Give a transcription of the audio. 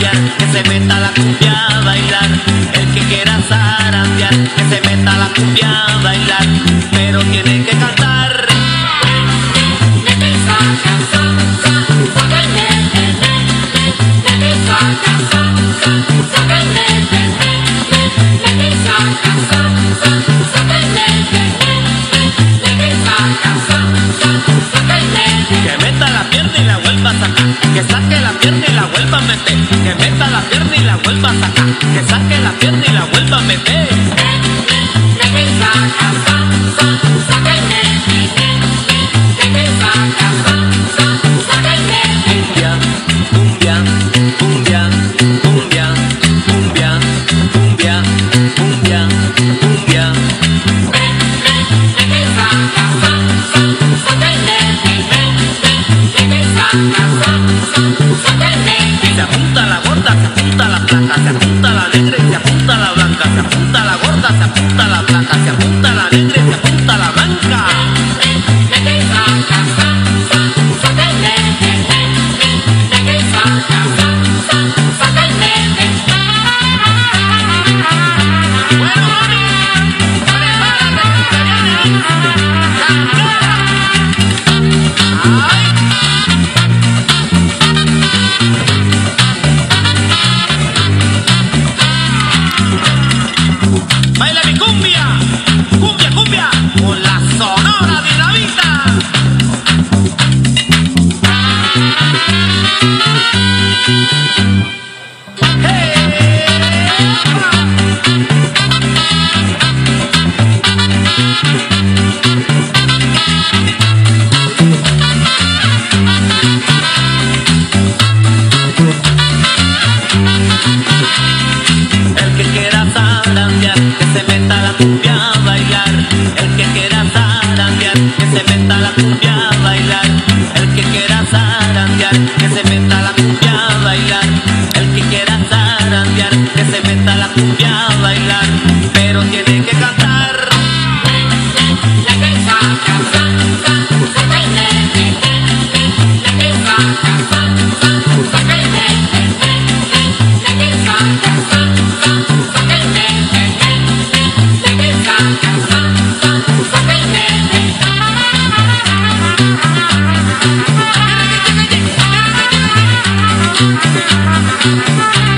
zarandear, que se meta la cumbia a bailar. El que quiera zarandear, que se meta la cumbia a bailar, pero tiene que cantar. Que meta la pierna y la vuelva a sacar, que saque la pierna y la vuelva a meter, que meta la pierna y la vuelva a sacar, que saque la pierna y la vuelva a meter. Cumbia, cumbia, cumbia, cumbia, cumbia, cumbia, cumbia, cumbia. Se apunta la gorda, se apunta la flaca, se apunta la negra y se apunta la blanca, se apunta la gorda, se apunta la flaca, se apunta la negra y se apunta la blanca. Baila mi cumbia, cumbia, cumbia, con la Sonora Dinamita. El que quiera zarandear, que se meta la cumbia a bailar. El que quiera zarandear, que se meta la cumbia a bailar. El que quiera zarandear, que se meta la cumbia a bailar. El que quiera zarandear, que se meta la cumbia a bailar, pero tiene que cantar. Thank you.